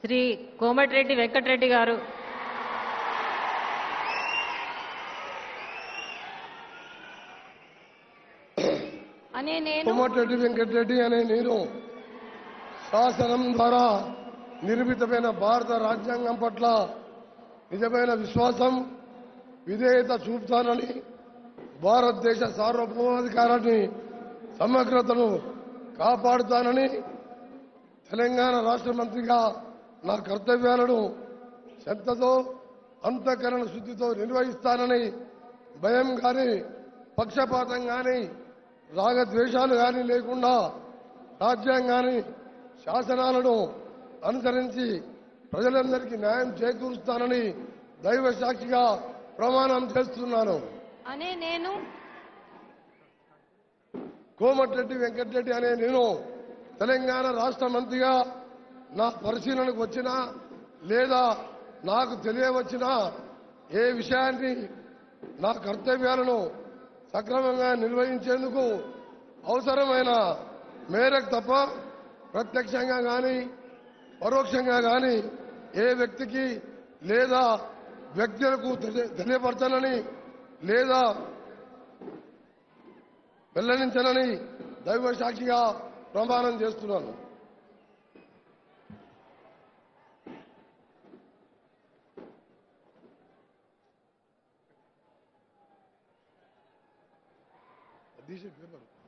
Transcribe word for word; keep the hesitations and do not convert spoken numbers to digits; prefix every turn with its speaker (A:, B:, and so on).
A: శ్రీ కోమటిరెడ్డి వెంకటరెడ్డి గారు అనే నేను
B: కోమటిరెడ్డి వెంకటరెడ్డి అనే నేను శాసనం ద్వారా నిర్మితమైన భారత రాజ్యాంగం పట్ల నిజమైన విశ్వాసం విధేయత చూపుతానని భారతదేశ సార్వభౌమాధికారాన్ని సమగ్రతను కాపాడుతానని తెలంగాణ రాష్ట్ర మంత్రిగా నా కర్తవ్యాలను శ్రద్ధతో అంతఃకరణ శుద్ధితో నిర్వహిస్తానని భయం కానీ పక్షపాతం కానీ రాగద్వేషాలు కానీ లేకుండా రాజ్యాంగాన్ని శాసనాలను అనుసరించి ప్రజలందరికీ న్యాయం చేకూరుస్తానని దైవ సాక్షిగా ప్రమాణం చేస్తున్నాను
A: అనే నేను
B: కోమటిరెడ్డి వెంకటరెడ్డి అనే నేను తెలంగాణ రాష్ట్ర మంత్రిగా నా పరిశీలనకు వచ్చినా లేదా నాకు తెలియవచ్చినా ఏ విషయాన్ని నా కర్తవ్యాలను సక్రమంగా నిర్వహించేందుకు అవసరమైన మేరకు తప్ప ప్రత్యక్షంగా కానీ పరోక్షంగా కానీ ఏ వ్యక్తికి లేదా వ్యక్తులకు తెలియపరచనని లేదా వెల్లడించనని దైవ సాక్షిగా ప్రమాణం చేస్తున్నాను. అధ్యక్ష